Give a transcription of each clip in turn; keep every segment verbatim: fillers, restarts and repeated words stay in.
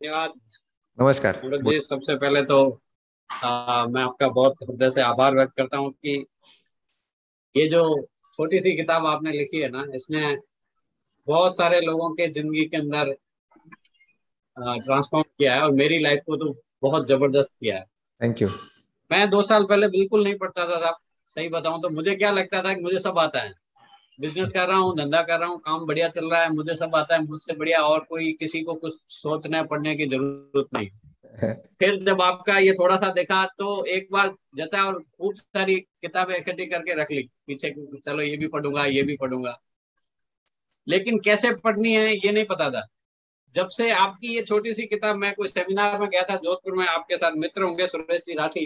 धन्यवाद। नमस्कार। अमृत बोल- जी, सबसे पहले तो आ, मैं आपका बहुत हृदय से आभार व्यक्त करता हूँ कि ये जो छोटी सी किताब आपने लिखी है ना, इसने बहुत सारे लोगों के जिंदगी के अंदर ट्रांसफॉर्म किया है और मेरी लाइफ को तो बहुत जबरदस्त किया है। Thank you. मैं दो साल पहले बिल्कुल नहीं पढ़ता था साहब। सही बताऊं तो मुझे क्या लगता था कि मुझे सब आता है। बिजनेस कर रहा हूँ, धंधा कर रहा हूँ, काम बढ़िया चल रहा है, मुझे सब आता है, मुझसे बढ़िया और कोई किसी को कुछ सोचने पढ़ने की जरूरत नहीं। फिर जब आपका ये थोड़ा सा देखा तो एक बार जचा और खूब सारी किताबें इकट्ठी करके रख ली पीछे। चलो ये भी पढ़ूंगा, ये भी पढ़ूंगा, लेकिन कैसे पढ़नी है ये नहीं पता था। जब से आपकी ये छोटी सी किताब, मैं कोई सेमिनार में गया था जोधपुर में, आपके साथ मित्र होंगे सुरेश जी राठी,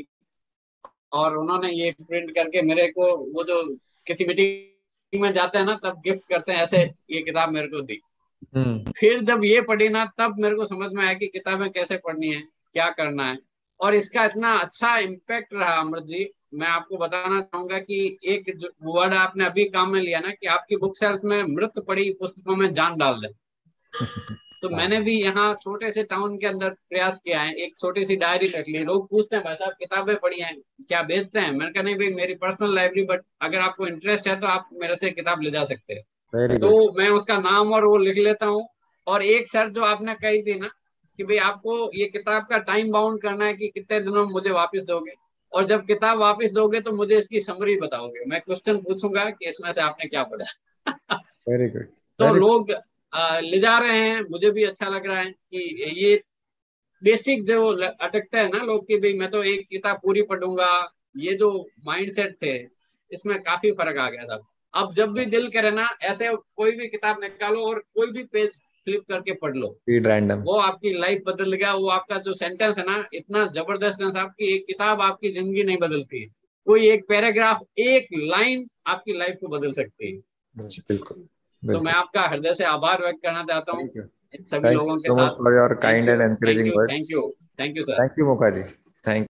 और उन्होंने ये प्रिंट करके मेरे को, वो जो किसी मीटिंग में जाते हैं ना तब गिफ्ट करते हैं, ऐसे ये किताब मेरे को दी। हम्म। फिर जब ये पढ़ी ना तब मेरे को समझ में आया कि किताबें कैसे पढ़नी है, क्या करना है। और इसका इतना अच्छा इम्पैक्ट रहा अमृत जी। मैं आपको बताना चाहूंगा कि एक वर्ड आपने अभी काम में लिया ना कि आपकी बुक सेल्फ में मृत पड़ी पुस्तकों में जान डाल दें। तो वाह। मैंने भी यहाँ छोटे से टाउन के अंदर प्रयास किया है, एक छोटी सी डायरी रख ली। लोग पूछते हैं भाई साहब किताबें पढ़ी हैं, क्या बेचते हैं? मैंने कहा नहीं भाई, मेरी पर्सनल लाइब्रेरी, बट अगर आपको इंटरेस्ट है तो आप मेरे से किताब ले जा सकते हैं। Very good. तो मैं उसका नाम और वो लिख लेता हूँ। और एक शर्त जो आपने कही थी ना कि भाई आपको ये किताब का टाइम बाउंड करना है कि कितने दिनों में मुझे वापस दोगे, और जब किताब वापस दोगे तो मुझे इसकी समरी बताओगे। मैं क्वेश्चन पूछूंगा कि इसमें से आपने क्या पढ़ा। Very good. तो वेरी लोग आ, ले जा रहे हैं, मुझे भी अच्छा लग रहा है कि ये बेसिक जो ल- अटकता है ना लोग कि भाई मैं तो एक किताब पूरी पढ़ूंगा, ये जो माइंडसेट थे, इसमें काफी फर्क आ गया था। अब जब भी दिल करे ना ऐसे कोई भी किताब निकालो और कोई भी पेज फ्लिप करके पढ़ लो, गुड। रैंडम। वो आपकी लाइफ बदल गया। वो आपका जो सेंटेंस है ना, इतना जबरदस्त है साहब कि एक किताब आपकी जिंदगी नहीं बदलती है, कोई एक पैराग्राफ, एक लाइन आपकी लाइफ को बदल सकती है। जी बिल्कुल। तो मैं बिल्कुल। आपका हृदय से आभार व्यक्त करना चाहता हूँ थैंक यू। इन सभी थैंक यू लोगों के सो मच साथ। For your thank kind you, and thank encouraging you, words. Thank you, thank you sir. Thank you Moka ji. Thank